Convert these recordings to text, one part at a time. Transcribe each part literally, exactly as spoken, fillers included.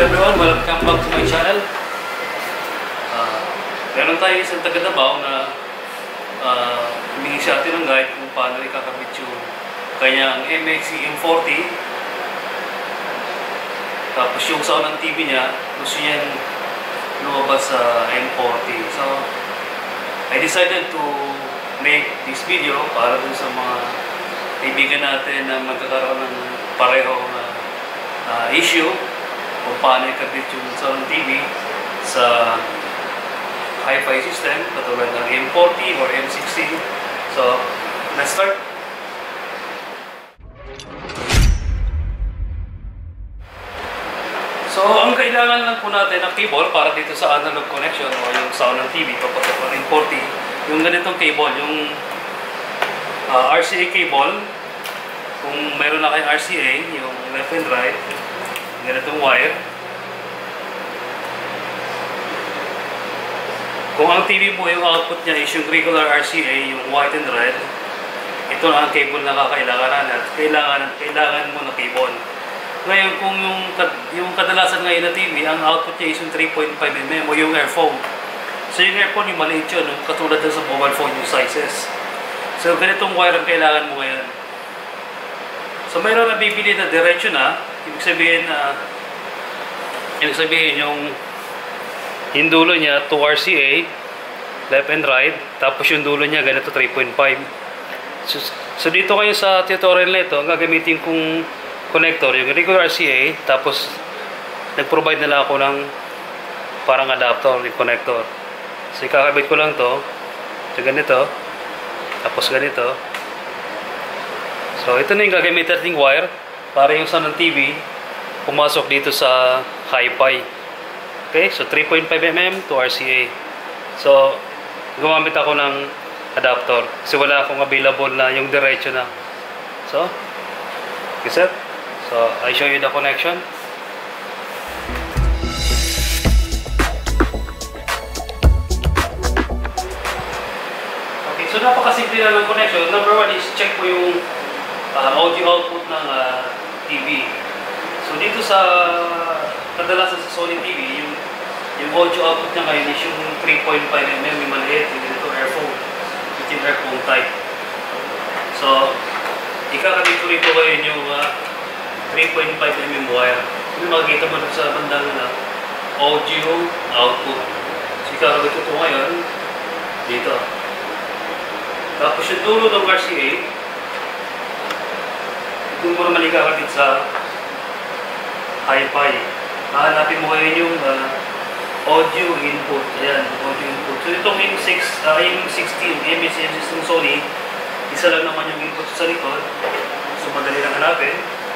everyone, welcome back to my channel. Uh, meron tayo isang taga-Davao na uh, humingi sa atin ng guide kung paano ikakabit yung kanyang M X C M forty. Tapos yung sound ng T V niya, gusto niya lumabas sa M forty. So, I decided to make this video para dun sa mga kaibigan natin na magkakaroon ng parehong uh, uh, issue kung paano ikabit yung sound ng T V sa hi-fi system katulad ng M forty or M sixteen. So, let's start. So, ang kailangan lang po natin ng cable para dito sa analog connection o yung sound ng T V papatok ng M forty, yung ganitong cable, yung uh, R C A cable. Kung mayroon na kayong R C A, yung left and right, ganitong wire. Kung ang T V po yung output niya is yung regular R C A, yung white and red, ito na ang cable na kakailangan natin. Kailangan, kailangan mo na cable. Ngayon, kung yung, yung kadalasan ngayon na T V, ang output niya is yung three point five millimeter o yung earphone. So yung earphone, yung maliit yun, no? Katulad sa mobile phone yung sizes. So ganitong wire ang kailangan mo ngayon. So mayroon na bibili na diretso na, ibig sabihin na, uh, ibig sabihin yung yung dulo niya, two R C A, left and right, tapos yung dulo niya ganito three point five. So, so dito kayo sa tutorial na ito, ang gagamitin kong connector, yung regular R C A, tapos nag-provide nila ako ng parang adapter, yung connector. So ikakabit ko lang to, so ganito, tapos ganito. So ito na yung gagamit nating wire para yung sound ng T V pumasok dito sa hi-fi. Okay, so three point five millimeter to R C A. So gumamit ako ng adapter kasi wala akong available na yung diretso na. So, okay, set. So, I show you the connection. Okay, so napakasimple lang ng connection. Number one is check po yung uh, audio output ng uh, T V. So, dito sa kadalasan sa Sony T V, yung, yung audio output niya ngayon is yung three point five millimeter, yung maliit, yung dito earphone. Ito yung earphone type. So, ikakabit ko rito kayo yung uh, three point five millimeter wire. Yung makikita mo sa bandang na audio output. So, ikakabit ko ito ngayon dito. Tapos yung dulo ng R C A, doon mo naman ikakabit sa hi-fi. Hahanapin mo ngayon yung uh, audio input. Ayan, audio input. So, itong M six, uh, M sixteen, M S M system Sony, isa lang naman yung input sa likod. So, madali lang hanapin.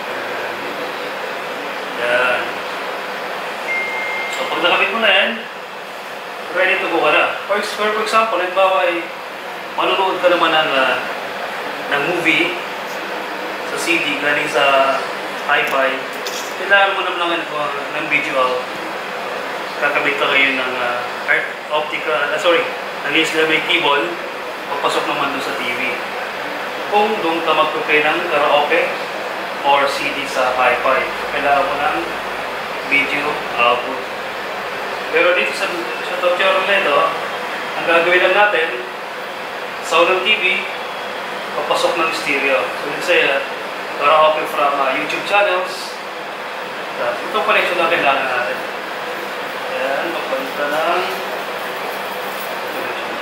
Yan. So, pag nakabit mo na yan, ready to go ka na. For, for example, halimbawa ay manonood ka naman ng, uh, ng movie sa C D galing sa hi-fi. Kailangan mo naman ng, uh, ng visual. Kakabit ka kayo ng uh, optica, uh, sorry, ng H D M I cable, papasok naman doon sa T V. Kung doon ka mag-play ng karaoke or C D sa hi-fi, kailangan mo ng video output. Pero dito sa, sa tutorial na ito, ang gagawin lang natin, sound ng T V, papasok ng stereo. So let's say, uh, karaoke from uh, YouTube channels. Itong connection na kailangan natin. Ayan, magpunta ng connection.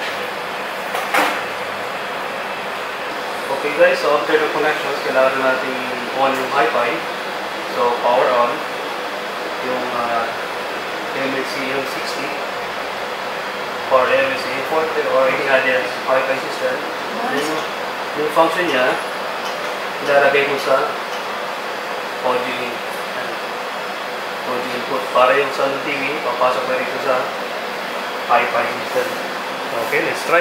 Okay guys, so after the connections, kailangan natin on yung hi-fi. So, power on. Yung uh, M X C M sixty or M X C M forty or any other hi-fi system. Yung, yung function niya, ilalagay mo sa audio audio input para yung sound ng T V papasok na rito sa hi-fi system. Okay, let's try.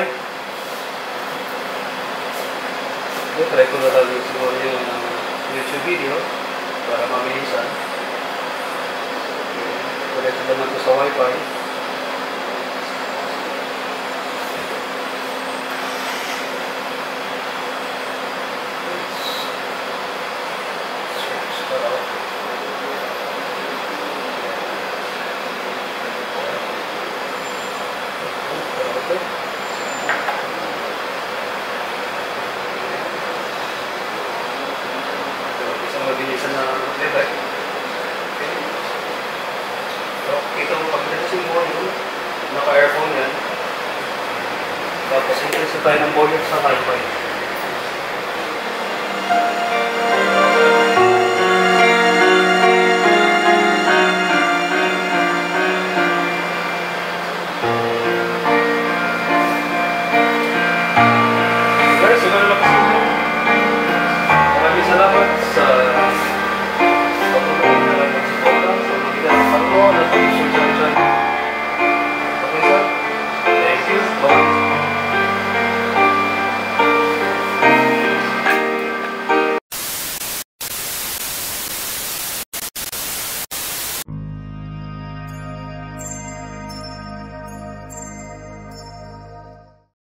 Okay, try ko na lang siguro yung uh, YouTube video para mabilisan. Okay, connect naman ito sa Wi-Fi. four sa Wi-Fi.